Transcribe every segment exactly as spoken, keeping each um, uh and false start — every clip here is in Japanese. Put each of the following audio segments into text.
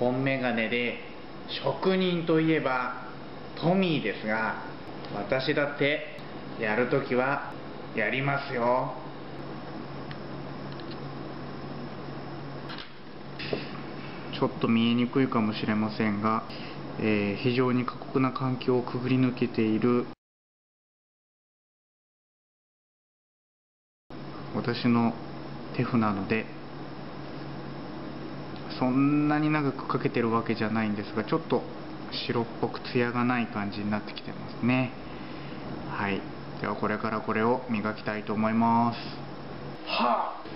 本メガネで職人といえばトミーですが、私だってやるときはやりますよ。ちょっと見えにくいかもしれませんが、えー、非常に過酷な環境をくぐり抜けている私の手布なので、そんなに長くかけてるわけじゃないんですが、ちょっと白っぽくツヤがない感じになってきてますね。はい、ではこれからこれを磨きたいと思います。はあ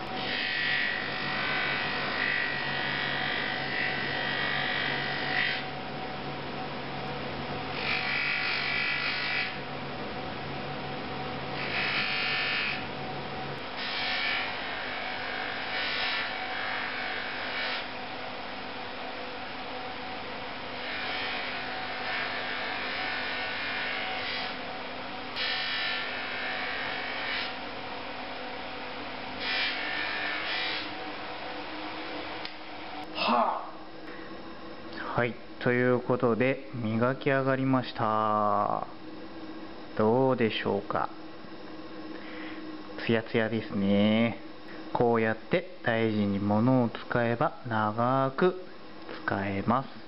はい、ということで磨き上がりました。どうでしょうか。ツヤツヤですね。こうやって大事に物を使えば長く使えます。